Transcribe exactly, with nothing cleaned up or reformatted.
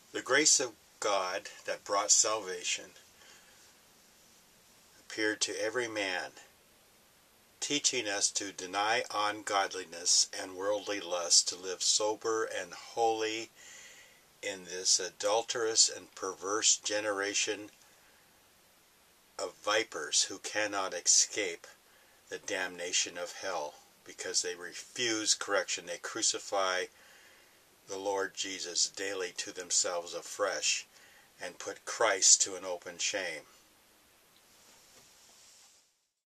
The grace of God that brought salvation appeared to every man, teaching us to deny ungodliness and worldly lust, to live sober and holy in this adulterous and perverse generation of vipers who cannot escape the damnation of hell because they refuse correction. They crucify the Lord Jesus daily to themselves afresh and put Christ to an open shame.